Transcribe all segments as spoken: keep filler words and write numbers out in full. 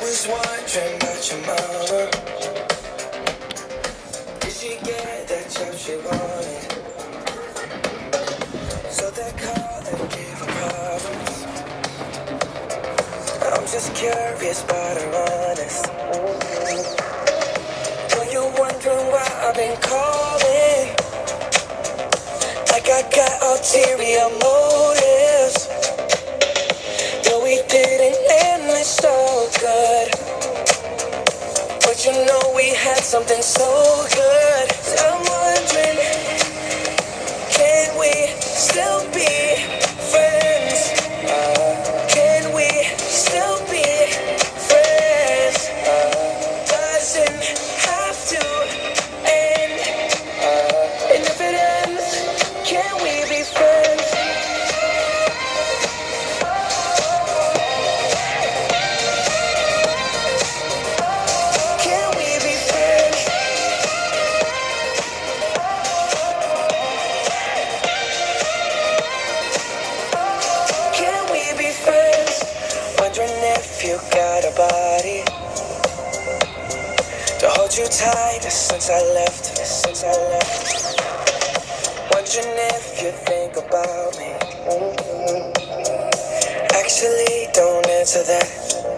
was wondering about your mama. Did she get that job she wanted? So that car that gave her problems. I'm just curious but I'm honest. Were you wondering why I've been calling? Like I got ulterior motives. Though we didn't end this so good, but you know we had something so good. So I'm wondering, can we still be friends? Uh, can we still be friends? Uh, doesn't have to end. Uh, and if it ends, can we be friends? Can we be friends? Can we be friends? Wondering if you got a body to hold you tight since I left, since I left. Wondering if you think about me. Actually, don't answer that.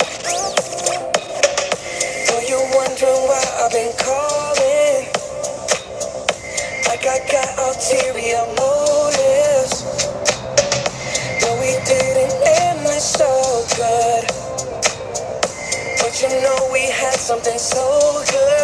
Though you're wondering why I've been calling, like I got ulterior motives. No, we didn't end this so good, but you know we had something so good.